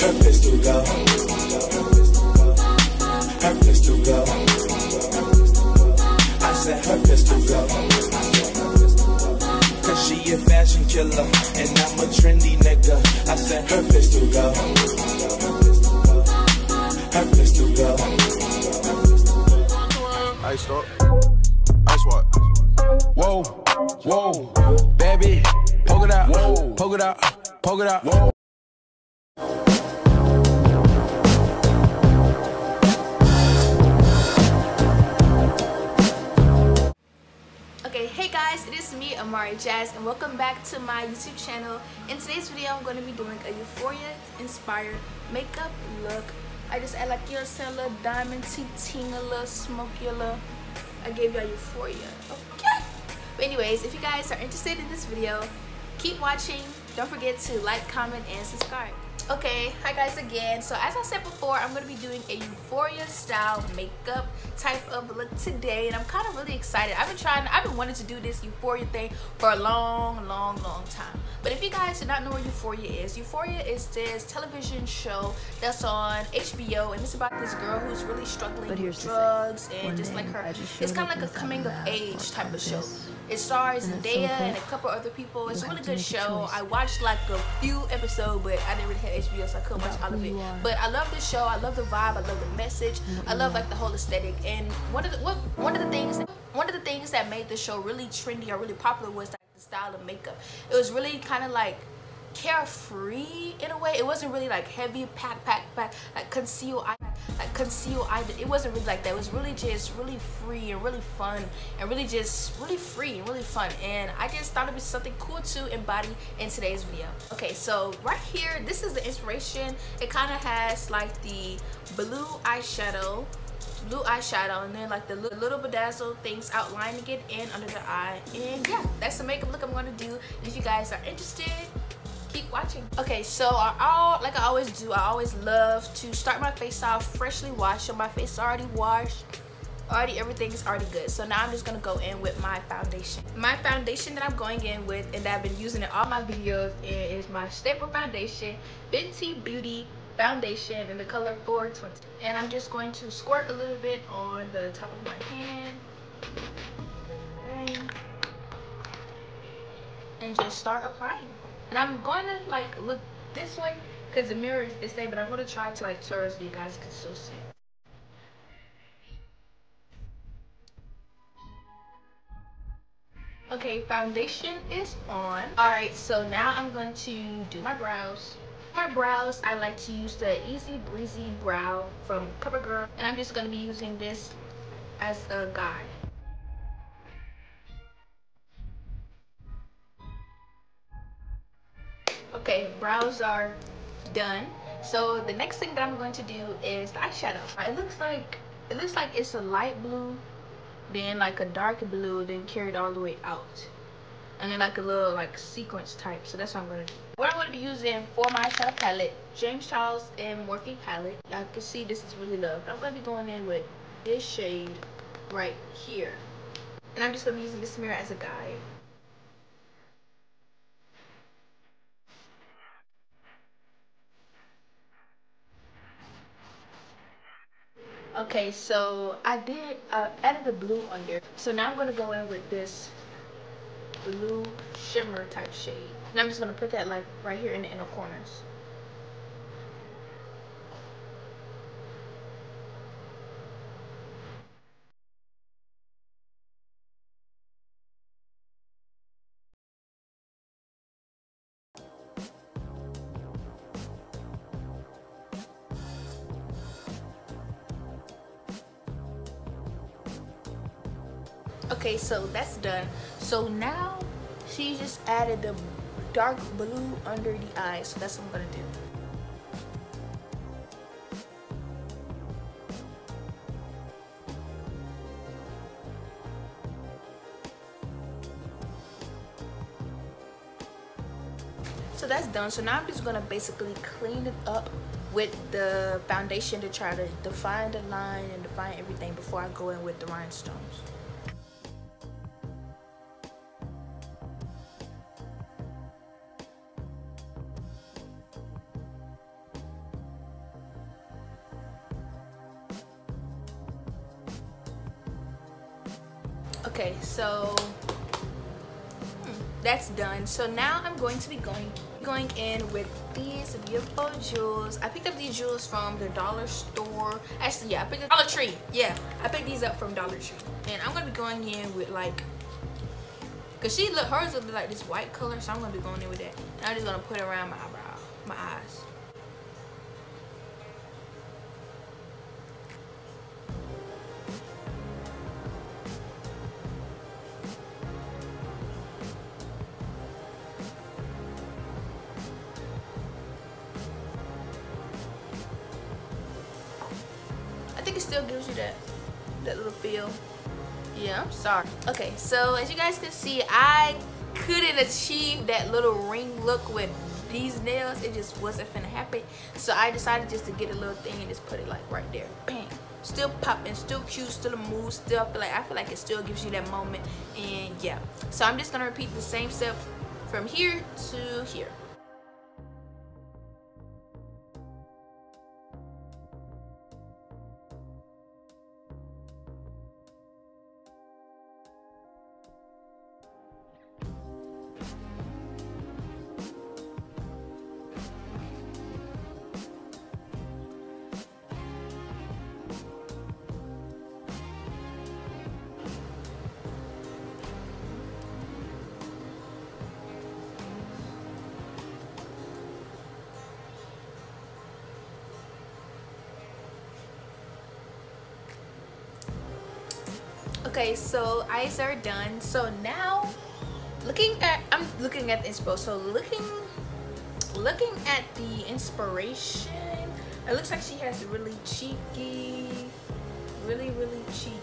Her pistol go. Her pistol go. I said her pistol go. Cause she a fashion killer and I'm a trendy nigga. I said her pistol go. Her pistol go. Ice up. Ice what? Whoa, whoa, baby, poke it out, whoa, poke it out, poke it out, whoa. Okay, hey guys, it is me, Amari Jazz, and welcome back to my YouTube channel. In today's video, I'm going to be doing a Euphoria-inspired makeup look. I just add like, you know, a little diamond ting, a little smoky, a little. I gave y'all Euphoria, okay? But anyways, if you guys are interested in this video, keep watching. Don't forget to like, comment, and subscribe. Okay, hi guys again. So as I said before, I'm going to be doing a Euphoria style makeup type of look today, and I'm kind of really excited. I've been wanting to do this Euphoria thing for a long time. But if you guys do not know what Euphoria is this television show that's on HBO, and it's about this girl who's really struggling with drugs and just like her. It's kind of like a coming of age type of show. It stars Zendaya and a couple other people. It's a really good show. I watched like a few episodes, but I didn't really have HBO, so I couldn't watch all of it. But I love this show. I love the vibe. I love the message. I love like the whole aesthetic. And one of the things that made the show really trendy or really popular was like the style of makeup. It was really kind of like carefree in a way. It wasn't really like heavy pack like conceal eye. It wasn't really like that. It was really just really free and really fun and really just really free and really fun, and I just thought it'd be something cool to embody in today's video. Okay, so right here, this is the inspiration. It kind of has like the blue eyeshadow, and then like the little bedazzle things outlining it in under the eye. And yeah, that's the makeup look I'm going to do. And if you guys are interested, keep watching. Okay, so like I always do, I always love to start my face off freshly washed. So my face is already washed, everything is already good. So now I'm just gonna go in with my foundation. My foundation that I'm going in with, and that I've been using in all my videos, is my Staple Foundation Fenty Beauty foundation in the color 420. And I'm just going to squirt a little bit on the top of my hand and just start applying. And I'm going to like look this way because the mirror is this way, but I'm going to try to like turn so you guys can still see. Okay, foundation is on. Alright, so now I'm going to do my brows. For my brows, I like to use the Easy Breezy Brow from CoverGirl, and I'm just going to be using this as a guide. Okay, brows are done. So the next thing that I'm going to do is the eyeshadow. It looks like it's a light blue, then like a dark blue, then carried all the way out, and then like a little like sequence type. So that's what I'm gonna do. What I'm gonna be using for my eyeshadow palette, James Charles and Morphe palette. Y'all can see this is really loved. I'm gonna be going in with this shade right here, and I'm just gonna be using this mirror as a guide. Okay, so I added the blue under. So now I'm gonna go in with this blue shimmer type shade, and I'm just gonna put that like right here in the inner corners. Okay, so that's done. So now she just added the dark blue under the eyes, so that's what I'm gonna do. So that's done. So now I'm just gonna basically clean it up with the foundation to try to define the line and define everything before I go in with the rhinestones. Okay, so that's done. So now I'm going to be going in with these beautiful jewels. I picked up these jewels from the dollar store. Actually, yeah, I picked up Dollar Tree. Yeah, I picked these up from Dollar Tree. And I'm gonna be going in with like, cause hers will be like this white color, so I'm gonna be going in with that. And I'm just gonna put it around my eyebrow, my eyes. I think it still gives you that little feel. Yeah, I'm sorry. Okay, so as you guys can see, I couldn't achieve that little ring look with these nails. It just wasn't finna happen. So I decided just to get a little thing and just put it like right there. Bang. Still popping, still cute, still a move, still I feel like it still gives you that moment. And yeah. So I'm just gonna repeat the same step from here to here. Okay, so eyes are done. So now I'm looking at the inspo. So looking at the inspiration, it looks like she has really cheeky, really cheeky,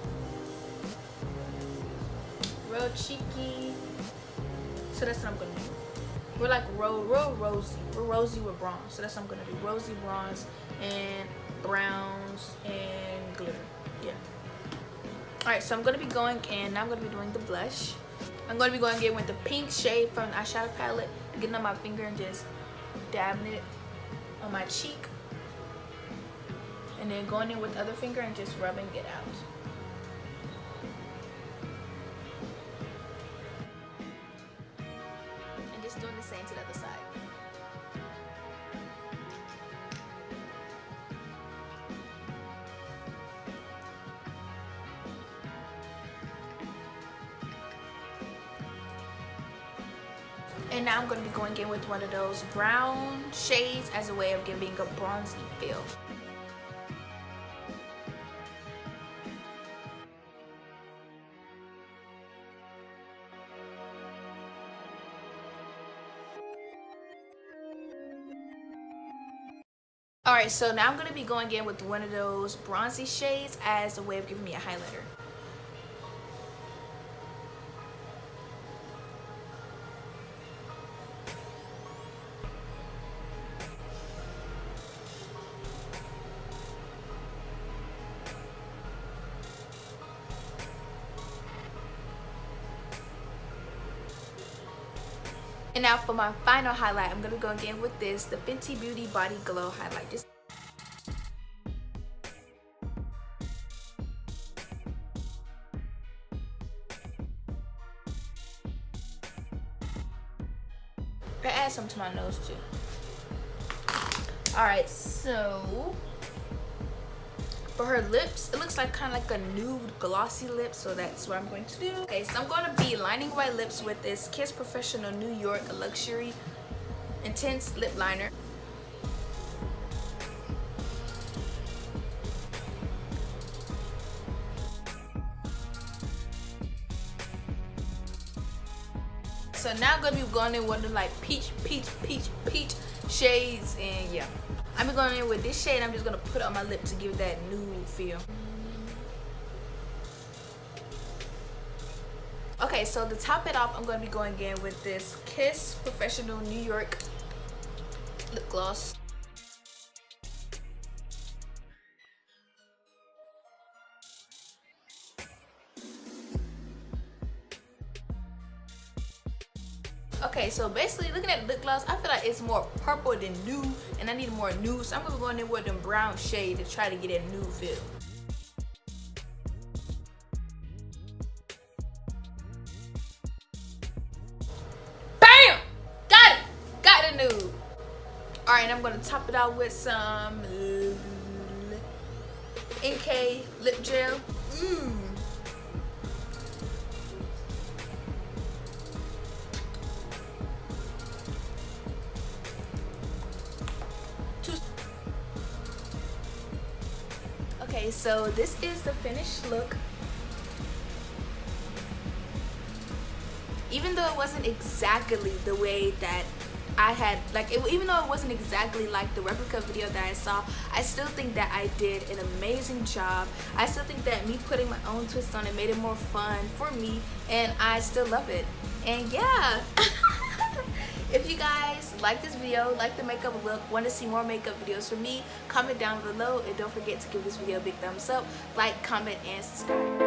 real cheeky. So that's what I'm gonna do. We're like real rosy. We're rosy with bronze. So that's what I'm gonna do. Rosy bronze and browns and glitter. Yeah. Alright, so I'm going to be going in. Now I'm going to be doing the blush. I'm going to be going in with the pink shade from the eyeshadow palette. Getting on my finger and just dabbing it on my cheek. And then going in with the other finger and just rubbing it out. And just doing the same to the other side. And now I'm going to be going in with one of those brown shades as a way of giving a bronzy feel. Alright, so now I'm going to be going in with one of those bronzy shades as a way of giving me a highlighter. And now for my final highlight, I'm going to go again with this, the Fenty Beauty Body Glow highlight. Just I add some to my nose too. Alright, so for her lips, it looks like kind of like a nude glossy lip, so that's what I'm going to do. Okay, so I'm going to be lining my lips with this Kiss Professional New York Luxury Intense Lip Liner. So now I'm going to be going in with the like peach shades, and yeah. I'm going in with this shade. I'm just going to put it on my lip to give that nude feel. Okay, so to top it off, I'm going to be going again with this Kiss Professional New York lip gloss. Okay, so basically looking at the lip gloss, I feel like it's more purple than nude, and I need more nude, so I'm gonna be going in with them brown shade to try to get a nude feel. Alright, I'm gonna top it out with some NK lip gel. Okay, so this is the finished look. Even though it wasn't exactly the way that I had, like, even though it wasn't exactly like the replica video that I saw, I still think that I did an amazing job. I still think that me putting my own twist on it made it more fun for me, and I still love it. And yeah. If you guys like this video, like the makeup look, want to see more makeup videos from me, comment down below, and don't forget to give this video a big thumbs up, like, comment, and subscribe.